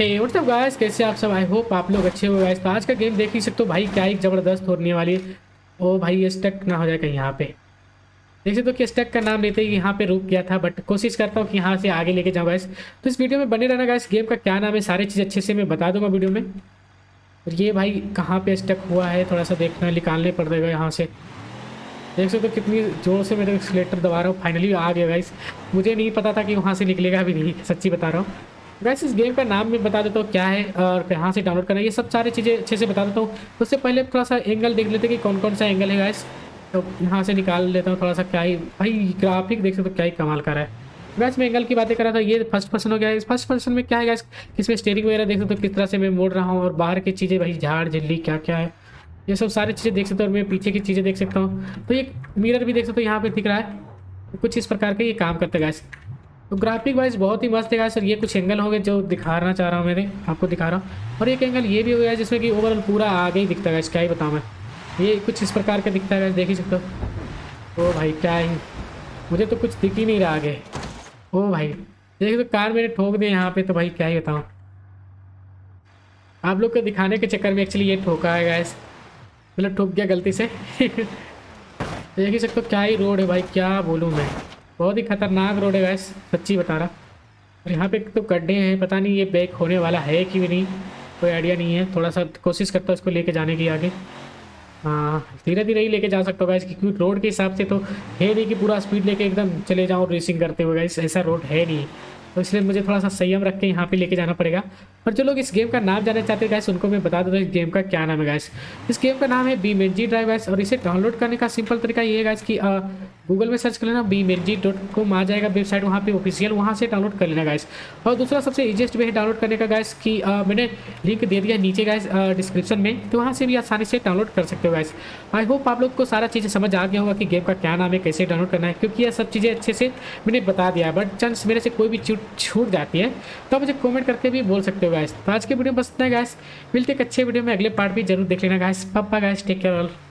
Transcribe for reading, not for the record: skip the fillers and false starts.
हे WhatsApp guys, कैसे आप सब। आई होप आप लोग अच्छे हो गाइस। तो आज का गेम देख ही सकते हो भाई, क्या एक ज़बरदस्त होने वाली है। ओ भाई, ये स्टक ना हो जाए कहीं यहाँ पे। देख सकते हो कि स्टक का नाम लेते ही यहाँ पे रुक गया था, बट कोशिश करता हूँ कि यहाँ से आगे लेके जाऊँ गाइस। तो इस वीडियो में बने रहना गाइस। गेम का क्या नाम है, सारी चीज़ अच्छे से मैं बता दूंगा वीडियो में। और ये भाई कहाँ पे स्टक हुआ है, थोड़ा सा देखना, निकालने पड़ेगा यहाँ से। देख सकते हो कितनी जोर से मैं एक्सीलेटर दबा रहा हूँ, फाइनली आ गया गाइस। मुझे नहीं पता था कि वहाँ से निकलेगा भी नहीं, सच्ची बता रहा हूँ गाइस। इस गेम का नाम मैं बता देता हूँ क्या है और कहाँ से डाउनलोड करना है, ये सब सारी चीज़ें अच्छे से बता देता हूँ। तो उससे पहले थोड़ा सा एंगल देख लेते हैं कि कौन कौन सा एंगल है गाइस। तो यहाँ से निकाल लेता हूँ थोड़ा सा। क्या ही भाई ग्राफिक देख सकते हो, क्या ही कमाल का रहा है गाइस। मैं एंगल की बातें कर रहा था, ये फर्स्ट पर्सन हो गया है। इस फर्स्ट पर्सन में क्या है गाइस, इसमें स्टीयरिंग वगैरह देख सकते हो किस तरह से मैं मोड़ रहा हूँ, और बाहर की चीज़ें भाई झाड़ झिल्ली क्या क्या है, ये सब सारी चीज़ें देख सकते हो। और मैं पीछे की चीज़ें देख सकता हूँ। तो ये मिरर भी देख सकते हो यहाँ पे दिख रहा है। कुछ इस प्रकार के ये काम करते हैं गाइस। तो ग्राफिक वाइज बहुत ही मस्त है गाइस। सर ये कुछ एंगल हो गए जो दिखाना चाह रहा हूँ, मैंने आपको दिखा रहा हूँ। और एक एंगल ये भी हो गया है जिसमें कि ओवरऑल पूरा आगे ही दिखता है गाइस। क्या ही बताऊँ मैं, ये कुछ इस प्रकार का दिखता है गाइस, देख ही सकते हो। ओ भाई क्या ही, मुझे तो कुछ दिख ही नहीं रहा आगे। ओ भाई देख तो कार मैंने ठोक दिया यहाँ पे, तो भाई क्या ही बताऊँ। आप लोग को दिखाने के चक्कर में एक्चुअली ये ठोका है गाइस, मतलब ठोक गया गलती से। देख ही सकते हो क्या ही रोड है भाई, क्या बोलूँ मैं। बहुत ही खतरनाक रोड है गाइस, सच्ची बता रहा। और यहाँ पे तो गड्ढे हैं, पता नहीं ये बैक होने वाला है कि भी नहीं, कोई आइडिया नहीं है। थोड़ा सा कोशिश करता हूँ इसको लेके जाने की आगे। हाँ धीरे धीरे ही लेके जा सकता हूँ गाइस, क्योंकि रोड के हिसाब से तो है नहीं कि पूरा स्पीड लेके एकदम चले जाऊँ रेसिंग करते हुए गाइस, ऐसा रोड है नहीं। तो इसलिए मुझे थोड़ा सा संयम रख के यहाँ पे लेके जाना पड़ेगा। और जो लोग इस गेम का नाम जानना चाहते हैं गाइस, उनको मैं बता दूँ इस गेम का क्या नाम है गाइस। इस गेम का नाम है BeamNG ड्राइव गाइस। और इसे डाउनलोड करने का सिंपल तरीका ये है गाइस कि गूगल में सर्च कर लेना, BeamNG.com आ जाएगा वेबसाइट, वहाँ पे ऑफिशियल, वहाँ से डाउनलोड कर लेना गाइस। और दूसरा सबसे ईजिएस्ट वे है डाउनलोड करने का गाइस कि मैंने लिंक दे दिया नीचे गाइस डिस्क्रिप्शन में, तो वहाँ से भी आसानी से डाउनलोड कर सकते हो गाइस। आई होप आप लोग को सारा चीज़ें समझ आ गया होगा कि गेम का क्या नाम है, कैसे डाउनलोड करना है, क्योंकि ये सब चीज़ें अच्छे से मैंने बता दिया है। बट चांस मेरे से कोई भी छूट जाती है तो मुझे कमेंट करके भी बोल सकते हो गाइस। तो आज के वीडियो में बस इतना है गाइस, मिलते एक अच्छे वीडियो में, अगले पार्ट भी जरूर देख लेना गाइस। पापा गाइस, टेक केयर ऑल।